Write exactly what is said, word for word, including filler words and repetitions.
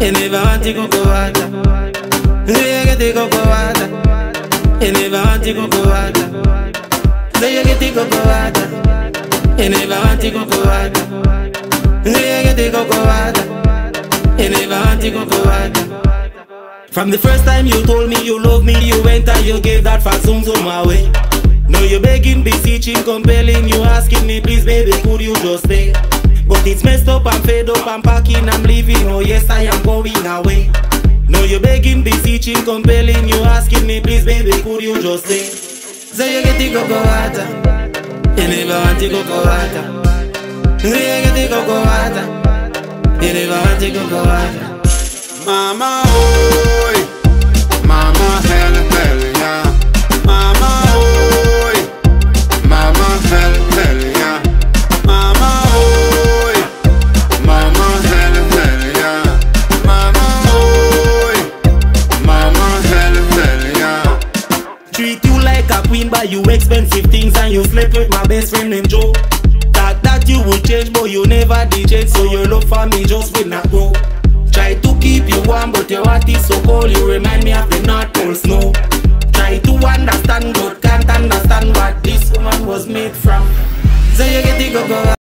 You never want the Coco Wata. Do you get the Coco Wata? You never want the Coco Wata. Do you get the Coco Wata? You never want the Coco Wata. Do you get the Coco Wata? You never want the Coco Wata. From the first time you told me you love me, you went and you gave that fat zoom zoom away. Now you're begging, beseeching, compelling, you asking me, please baby, could you just stay? But it's messed up, I'm fed up, I'm packing, I'm leaving, oh yes I am going away. Now you're begging, beseeching, compelling, you asking me, please baby, could you just stay? So you get the Coco Wata. You never want the Coco Wata. So you get the Coco Wata. You never want the Coco Wata. Mama, oi, mama, hell, hell, yeah. Mama, oi, mama, hell, hell, yeah. Mama, oi, mama, hell, hell, yeah. Mama, oi, mama, hell, hell, yeah. Treat you like a queen, buy you expensive things, and you slept with my best friend named Joe. Thought that you would change, but you never did change, so your love for me just will not grow. Try to keep you warm, but your heart is so cold. You remind me of the North Pole snow. Try to understand, but can't understand what this woman was made from. So you get the Coco Wata.